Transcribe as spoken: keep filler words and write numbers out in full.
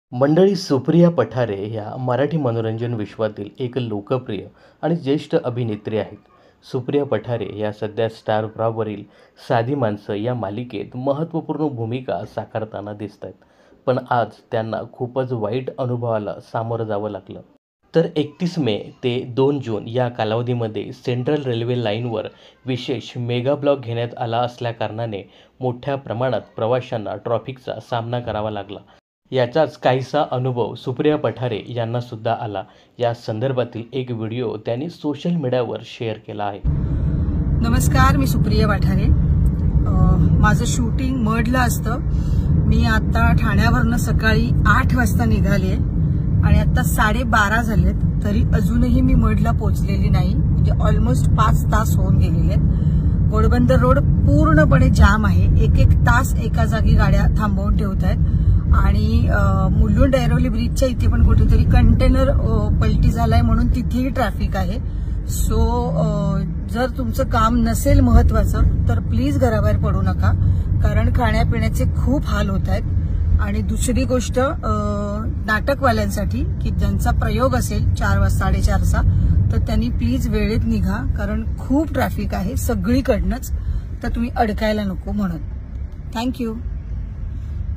मंडळी, सुप्रिया पठारे या मराठी मनोरंजन विश्वातील एक लोकप्रिय आणि ज्येष्ठ अभिनेत्री आहेत. सुप्रिया पठारे या सध्या स्टार प्रवाहवरील साधी माणसं या मालिकेत महत्त्वपूर्ण भूमिका साकारताना दिसतायत. पण आज त्यांना खूपच वाईट अनुभवाला सामोरं जावं लागलं. तर एकतीस मे ते दोन जून या कालावधीमध्ये सेंट्रल रेल्वे लाईनवर विशेष मेगा ब्लॉक घेण्यात आला असल्याकारणाने मोठ्या प्रमाणात प्रवाशांना ट्रॅफिकचा सामना करावा लागला. याचाच काहीसा अनुभव सुप्रिया पठारे यांना सुद्धा आला. या संदर्भातील एक व्हिडिओ त्यांनी सोशल मीडियावर शेअर केला आहे. नमस्कार, मी सुप्रिया पठारे. माझं शूटिंग मडला असतं. मी आता ठाण्यावरनं सकाळी आठ वाजता निघाले आणि आता साडेबारा झालेत, तरी अजूनही मी मडला पोहोचलेली नाही. म्हणजे ऑलमोस्ट पाच तास होऊन गेलेले आहेत. घोडबंदर रोड पूर्णपणे जाम आहे. एक एक तास एका जागी गाड्या थांबवून ठेवत आहेत आणि मुलुंड ऐरोली ब्रिजच्या इथे पण कुठेतरी कंटेनर पलटी झालाय म्हणून तिथेही ट्रॅफिक आहे. सो जर तुमचं काम नसेल महत्वाचं तर प्लीज घराबाहेर पडू नका, कारण खाण्यापिण्याचे खूप हाल होत आहेत. आणि दुसरी गोष्ट, नाटकवाल्यांसाठी की ज्यांचा प्रयोग असेल चार वाजता साडेचारचा, तर त्यांनी प्लीज वेळेत निघा, कारण खूप ट्रॅफिक आहे सगळीकडनंच. तर तुम्ही अडकायला नको म्हणून. थँक्यू.